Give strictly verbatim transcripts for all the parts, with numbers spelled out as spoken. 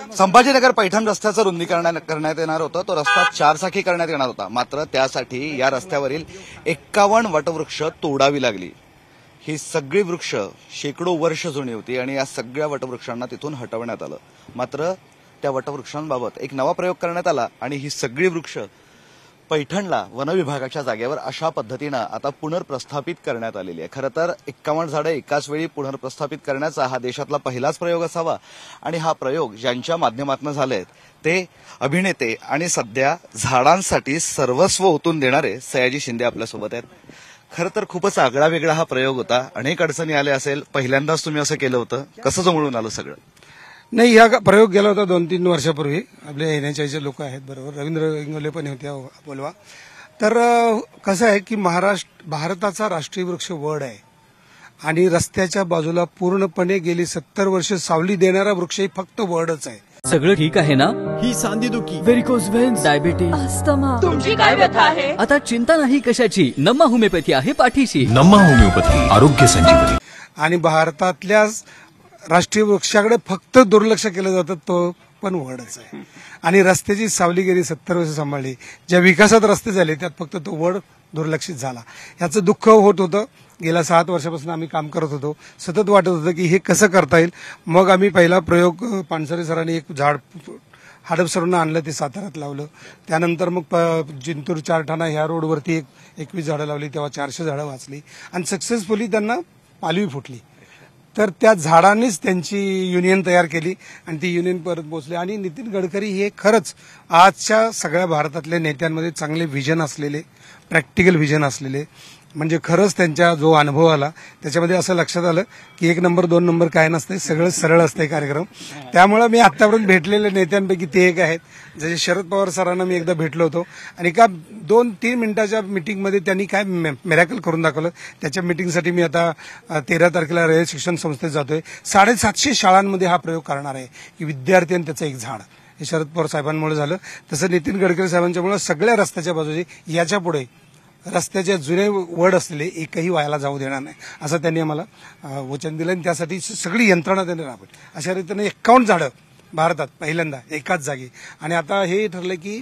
संभाजीनगर पैठण रस्त्याचं रुंदीकरण करण्यात येणार होतं. तो रस्ता चारचाकी करण्यात येणार होता. मात्र त्यासाठी या रस्त्यावरील एक्कावन्न वटवृक्ष तोडावी लागली. ही सगळी वृक्ष शेकडो वर्ष जुनी होती आणि या सगळ्या वटवृक्षांना तिथून हटवण्यात आलं. मात्र त्या वटवृक्षांबाबत एक नवा प्रयोग करण्यात आला आणि ही सगळी वृक्ष पैठणला वनविभागाच्या जागेवर अशा पद्धतीनं आता पुनर्प्रस्थापित करण्यात आलेली आहे. खरं तर एक्कावन्न झाडं एकाच वेळी पुनर्प्रस्थापित करण्याचा हा देशातला पहिलाच प्रयोग असावा आणि हा प्रयोग ज्यांच्या माध्यमातून झालेत ते अभिनेते आणि सध्या झाडांसाठी सर्वस्व ओतून देणारे सयाजी शिंदे आपल्यासोबत आहेत. खरं तर खूपच आगळा वेगळा हा प्रयोग होता. अनेक अडचणी आल्या असेल. पहिल्यांदाच तुम्ही असं केलं होतं. कसं जमळून आलं सगळं? नाही, हा प्रयोग गेला होता दोन तीन वर्षापूर्वी. आपले एनएचआयचे लोक आहेत बरोबर, रवींद्र इंगोले पण होते बोलवा. तर कसं आहे की महाराष्ट्र भारताचा राष्ट्रीय वृक्ष वड आहे आणि रस्त्याच्या बाजूला पूर्णपणे गेली सत्तर वर्ष सावली देणारा वृक्ष फक्त वडच आहे. सगळं ठीक आहे ना? ही सांधेदुखी, व्हेरिकोज व्हेन्स, डायबिटीज, अस्थमा, तुमची काय व्यथा आहे? आता चिंता नाही कशाची. नम्मा होमिओपॅथी आहे पाठीशी. नम्मा होमिओपॅथी, आरोग्य संजीवनी. आणि भारतातल्या राष्ट्रीय वृक्षाकडे फक्त दुर्लक्ष केलं जातं, तो पण वडच आहे. आणि रस्त्याची सावली गेली सत्तर वर्ष सांभाळली. ज्या विकासात रस्ते झाले त्यात फक्त तो वड दुर्लक्षित झाला. याचं दुःख होत होतं. गेल्या सात वर्षापासून आम्ही काम करत होतो. सतत वाटत होतं की हे कसं करता येईल. मग आम्ही पहिला प्रयोग पानसरे सरांनी एक झाड हडपसरून आणलं, ते साताऱ्यात लावलं. त्यानंतर मग जिंतूर चारठाणा ह्या रोडवरती एक एकवीस झाडं लावली, तेव्हा चारशे झाडं वाचली आणि सक्सेसफुली त्यांना पालवी फुटली. तर त्या झाडांनीच त्यांची युनियन तयार केली आणि ती युनियन परत पोहोचली. आणि नितीन गडकरी हे खरंच आजच्या सगळ्या भारतातल्या नेत्यांमध्ये चांगले व्हिजन असलेले, प्रॅक्टिकल व्हिजन असलेले, म्हणजे खरंच त्यांच्या जो अनुभव आला त्याच्यामध्ये असं लक्षात आलं की एक नंबर दोन नंबर काय नसते, सगळं सरळ असते कार्यक्रम. त्यामुळे मी आतापर्यंत भेटलेल्या नेत्यांपैकी ते एक आहेत. जसे शरद पवार सरांना मी एकदा भेटलो होतो आणि का दोन तीन मिनिटाच्या मिटिंगमध्ये त्यांनी काय मिरॅकल करून दाखवलं. त्याच्या मिटिंगसाठी मी आता तेरा तारखेला रयत शिक्षण संस्थेत जातोय. साडेसातशे शाळांमध्ये हा प्रयोग करणार आहे की विद्यार्थी आणि त्याचं एक झाड. हे शरद पवार साहेबांमुळे झालं. तसं नितीन गडकरी साहेबांच्यामुळे सगळ्या रस्त्याच्या बाजूचे याच्या पुढे रस्त्याचे जुने वड असलेले एकही वायाला जाऊ देणार नाही असं त्यांनी आम्हाला वचन दिलं आणि त्यासाठी सगळी यंत्रणा त्यांनी राबवली. अशा रीतीने एक्कावन्न झाडं भारतात पहिल्यांदा एकाच जागी. आणि आता हे ठरलं की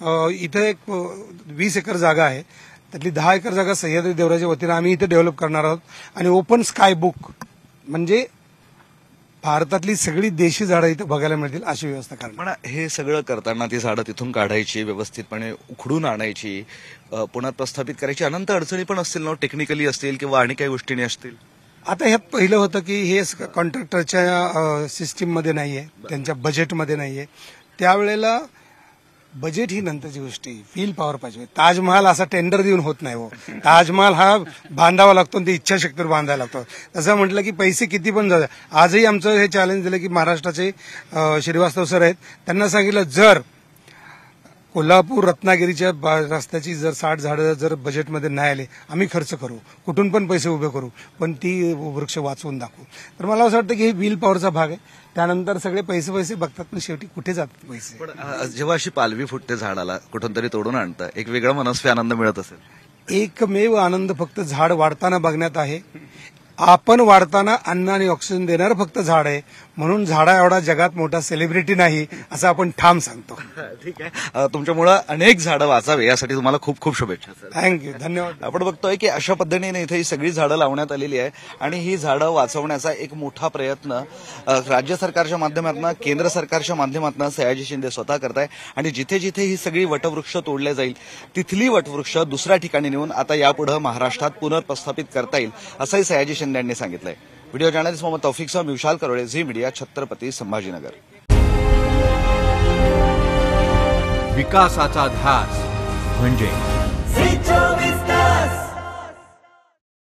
इथं एक वीस एकर जागा आहे, त्यातली दहा एकर जागा सह्याद्री देवराच्या वतीनं आम्ही इथे डेव्हलप करणार आहोत आणि ओपन स्काय बुक म्हणजे भारतातली सगळी देशी झाडं इथं बघायला मिळतील अशी व्यवस्था करणार. पण हे सगळं करताना ती झाडं तिथून काढायची, व्यवस्थितपणे उखडून आणायची, पुनर्प्रस्थापित करायची, अनंत अडचणी पण असतील ना, टेक्निकली असतील किंवा आणि काही गोष्टी असतील. आता ह्यात पहिलं होतं की हे कॉन्ट्रॅक्टरच्या सिस्टीममध्ये नाहीये, त्यांच्या बजेटमध्ये नाहीये. त्यावेळेला बजेट ही नंतरची गोष्ट आहे, फील पॉवर पाहिजे. ताजमहाल असा टेंडर देऊन होत नाही हो. ताजमहाल हा बांधावा लागतो आणि ते इच्छाशक्तीवर बांधायला लागतो. तसं म्हटलं की पैसे किती पण जातात. आजही आमचं हे चॅलेंज दिलं की महाराष्ट्राचे श्रीवास्तव सर आहेत, त्यांना सांगितलं जर कोल्हापूर रत्नागिरीच्या रस्त्याची जर साठ झाडं जर बजेटमध्ये नाही आले आम्ही खर्च करू, कुठून पण पैसे उभे करू, पण ती वृक्ष वाचवून दाखवू. तर मला असं वाटतं की हे व्हील पॉवरचा भाग आहे. त्यानंतर सगळे पैसे पैसे बघतात पण शेवटी कुठे जातात पैसे. पण जेव्हा अशी पालवी फुटते झाडाला कुठून तरी तोडून आणतं, एक वेगळा मनस्वी आनंद मिळत असेल. एकमेव आनंद फक्त झाड वाढताना बघण्यात आहे. आपण वाढताना अन्न आणि ऑक्सिजन देणारं फक्त झाड आहे, म्हणून झाडा एवढा जगात मोठा सेलिब्रिटी नाही असं आपण ठाम सांगतो. ठीक आहे. तुमच्यामुळे अनेक झाडं वाचावे यासाठी तुम्हाला खूप खूप शुभेच्छा. थँक्यू, धन्यवाद. आपण बघतोय की अशा पद्धतीने इथे ही सगळी झाडं लावण्यात आलेली आहे आणि ही झाडं वाचवण्याचा एक मोठा प्रयत्न राज्य सरकारच्या माध्यमातून, केंद्र सरकारच्या माध्यमातून सयाजी शिंदे स्वतः करताय. आणि जिथे जिथे ही सगळी वटवृक्ष तोडले जाईल तिथली वटवृक्ष दुसऱ्या ठिकाणी नेऊन आता यापुढे महाराष्ट्रात पुनर्प्रस्थापित करता येईल असंही सयाजी शिंदे यांनी सांगितलंय. व्हिडिओ जर्नलिस्ट मोहम्मद तौफिकसह विशाल करोळे, झी मीडिया, छत्रपती संभाजीनगर. विकासाचा ध्यास म्हणजे